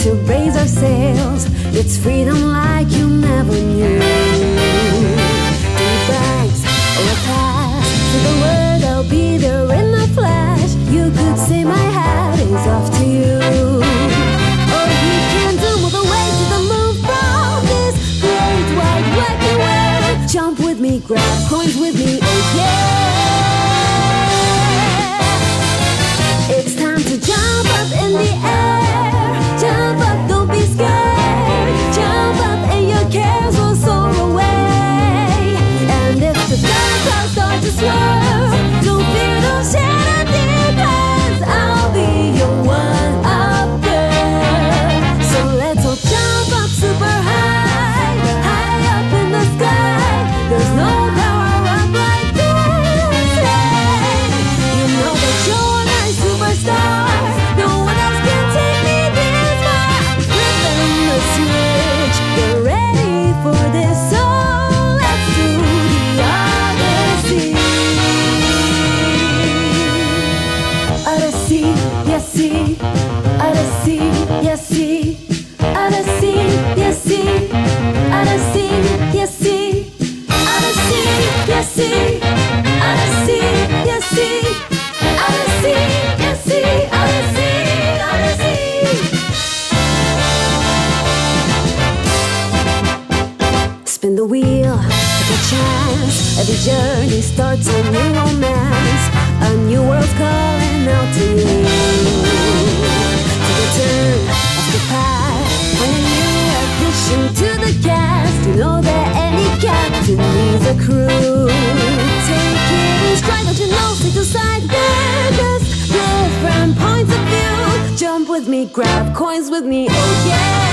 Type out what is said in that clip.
to raise our sails. It's freedom like you never knew. Deep bags or a pass to the word, I'll be there in a flash. You could say my hat is off to you. Oh, you can do all the way to the moon from this great wide wacky world. Jump with me, grab coins with me, oh yeah. It's time to jump up in the air. Jump up, don't be scared. Jump up and your cares will soar away. And if the dark clouds start to swirl, don't fear, don't shed a tear, 'cause I'll be your one up there. So let's all jump up super high, high up in the sky. There's no power up like this. You know that you're my superstar. No one else can take me this far. Flipping the switch, get ready for this. So let's do the Odyssey. Odyssey, yes, see. Odyssey, yes, see. Odyssey, yes, see. Odyssey, yes, see. Odyssey, yes, see. Odyssey, yes, see. Odyssey, yes, see. Odyssey, Odyssey. Spin the wheel, take a chance. Every journey starts a new romance. A new world's calling out to you. Take a turn off the path. When you are pushing to the cast, you know that any captain needs a crew. Take it in stride, don't you know? Stick to side, there's different points of view. Jump with me, grab coins with me, oh yeah.